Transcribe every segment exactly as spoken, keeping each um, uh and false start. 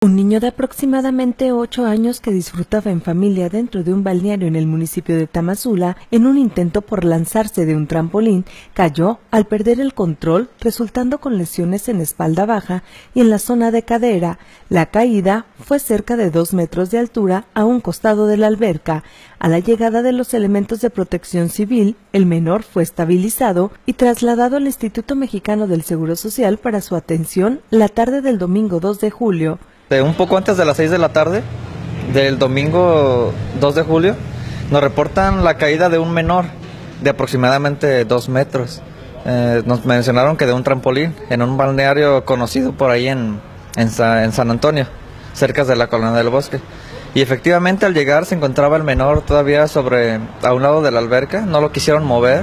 Un niño de aproximadamente ocho años que disfrutaba en familia dentro de un balneario en el municipio de Tamazula, en un intento por lanzarse de un trampolín, cayó al perder el control, resultando con lesiones en espalda baja y en la zona de cadera. La caída fue cerca de dos metros de altura a un costado de la alberca. A la llegada de los elementos de protección civil, el menor fue estabilizado y trasladado al Instituto Mexicano del Seguro Social para su atención la tarde del domingo dos de julio. Un poco antes de las seis de la tarde del domingo dos de julio, nos reportan la caída de un menor de aproximadamente dos metros. Eh, nos mencionaron que de un trampolín en un balneario conocido por ahí en, en, Sa, en San Antonio, cerca de la Colonia del Bosque. Y efectivamente al llegar se encontraba el menor todavía sobre a un lado de la alberca, no lo quisieron mover.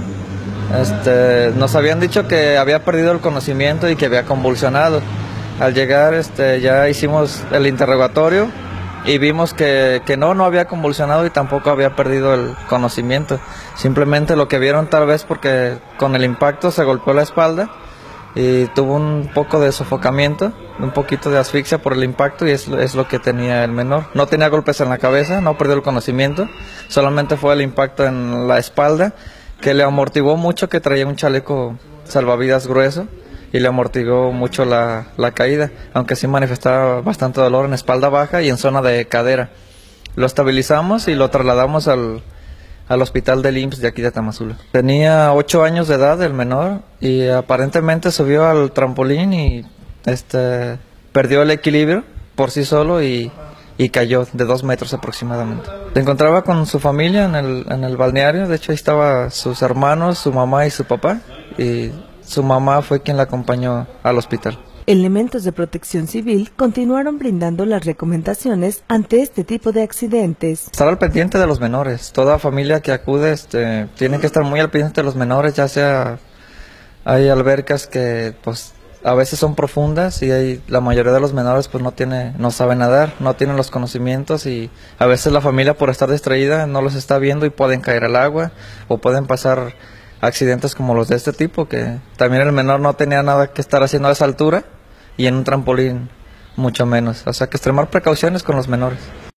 Este, nos habían dicho que había perdido el conocimiento y que había convulsionado. Al llegar este, ya hicimos el interrogatorio y vimos que, que no, no había convulsionado y tampoco había perdido el conocimiento. Simplemente lo que vieron tal vez porque con el impacto se golpeó la espalda y tuvo un poco de sofocamiento, un poquito de asfixia por el impacto y es, es lo que tenía el menor. No tenía golpes en la cabeza, no perdió el conocimiento, solamente fue el impacto en la espalda que le amortiguó mucho, que traía un chaleco salvavidas grueso y le amortiguó mucho la, la caída, aunque sí manifestaba bastante dolor en espalda baja y en zona de cadera. Lo estabilizamos y lo trasladamos al, al hospital del I M S S de aquí de Tamazula. Tenía ocho años de edad el menor y aparentemente subió al trampolín y este, perdió el equilibrio por sí solo y, y cayó de dos metros aproximadamente. Se encontraba con su familia en el, en el balneario, de hecho ahí estaban sus hermanos, su mamá y su papá, y su mamá fue quien la acompañó al hospital. Elementos de protección civil continuaron brindando las recomendaciones ante este tipo de accidentes. Estar al pendiente de los menores. Toda familia que acude este, tiene que estar muy al pendiente de los menores, ya sea hay albercas que pues a veces son profundas y hay, la mayoría de los menores pues no tiene, no sabe nadar, no tienen los conocimientos y a veces la familia por estar distraída no los está viendo y pueden caer al agua o pueden pasar accidentes como los de este tipo, que también el menor no tenía nada que estar haciendo a esa altura y en un trampolín mucho menos. O sea que extremar precauciones con los menores.